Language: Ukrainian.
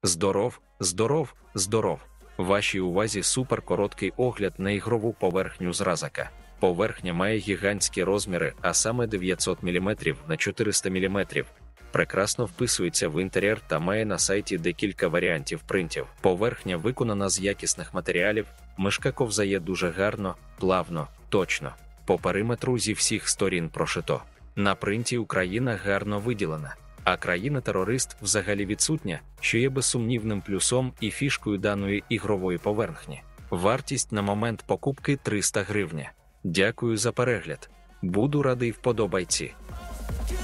Здоров, здоров, здоров. Вашій увазі суперкороткий огляд на ігрову поверхню зразака. Поверхня має гігантські розміри, а саме 900 мм на 400 мм. Прекрасно вписується в інтер'єр та має на сайті декілька варіантів принтів. Поверхня виконана з якісних матеріалів, мишка ковзає дуже гарно, плавно, точно. По периметру зі всіх сторін прошито. На принті Україна гарно виділена, а країна-терорист взагалі відсутня, що є безсумнівним плюсом і фішкою даної ігрової поверхні. Вартість на момент покупки 300 гривня. Дякую за перегляд. Буду радий вподобайці.